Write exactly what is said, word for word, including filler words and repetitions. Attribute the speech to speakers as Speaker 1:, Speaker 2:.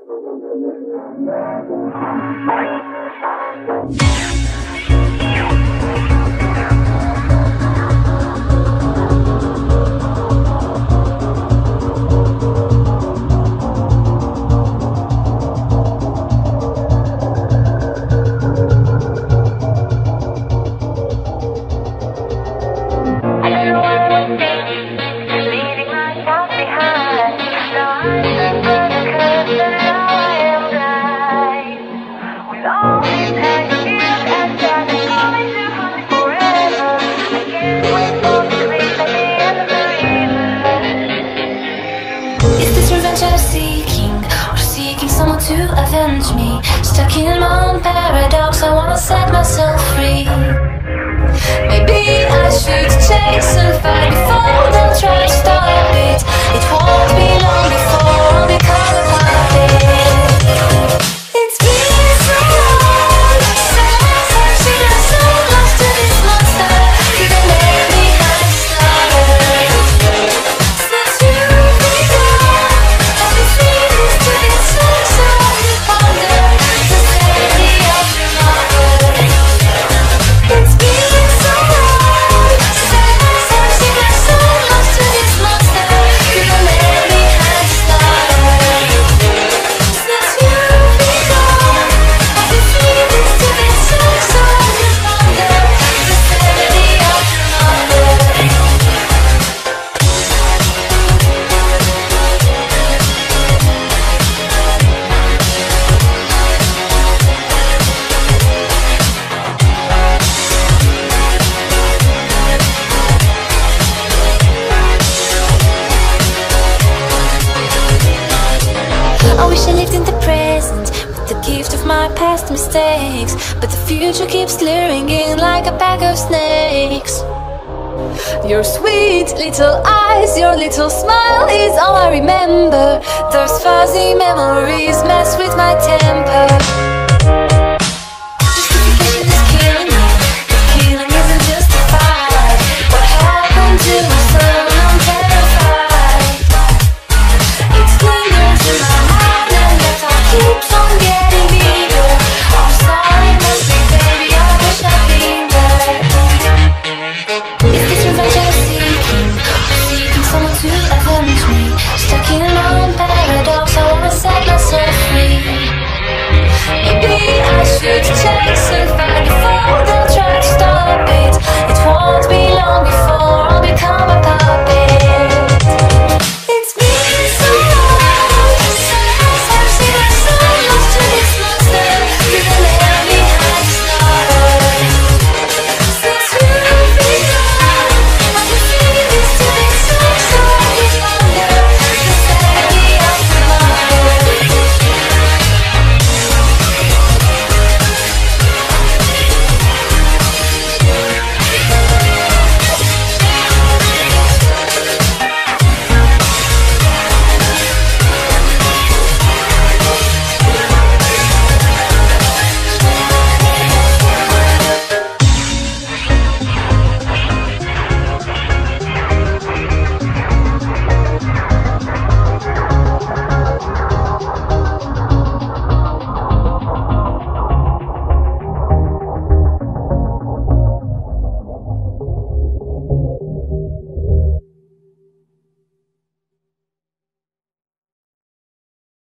Speaker 1: To avenge me, stuck in my own paradox, I wanna set myself free. Maybe I should chase and fight before they'll try to stop it. It won't be long before I'll become a part of it. It's been so long since I've seen my soul lost to this monster. You can let me hide started. Since you've been gone, I've been feeling to get so past mistakes, but the future keeps luring in like a pack of snakes. Your sweet little eyes, your little smile is all I remember. Those fuzzy memories mess with my temper.